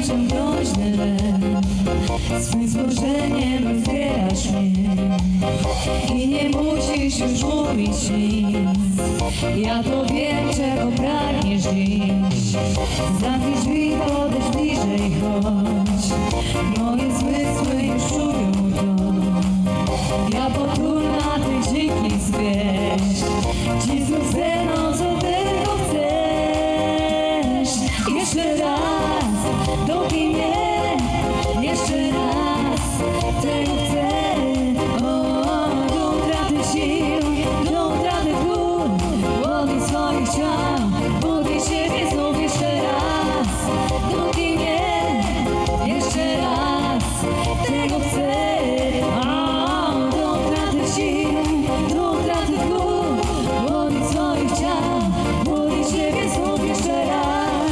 czym groźny swym spojrzeniem rozbierasz mnie i nie musisz już mówić nic. Ja to wiem, czego pragniesz dziś. Zamknij drzwi, podejdź bliżej, chodź. Moje zmysły już czują to. Ja potulna, ty dziki zwierz. Dziś znów ze mną, co tylko chcesz. Jeszcze raz, dotknij mnie. Jeszcze raz, tego chcę. Do utraty sił, do utraty ból. Łowi swoich ciał, budzi siebie znów jeszcze raz. Dotknij mnie. Jeszcze raz, tego chcę. Do utraty sił, do utraty ból. Łowi swoich ciał, budzi siebie znów jeszcze raz.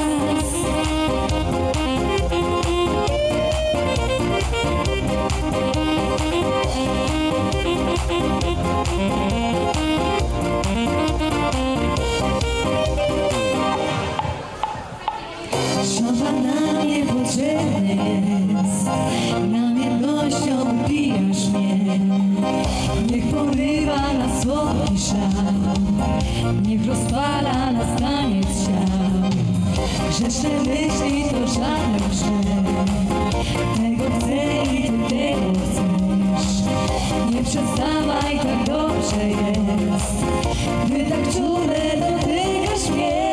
Szampan na mnie potrzebny jest, namiętnością upijasz mnie. Niech porywa nas słodki szał, niech rozpala nas taniec ciał. Grzeszne myśli to żaden grzech, tego chcę i ty tego chcesz. Nie przestawaj, tak dobrze jest, gdy tak czule dotykasz mnie.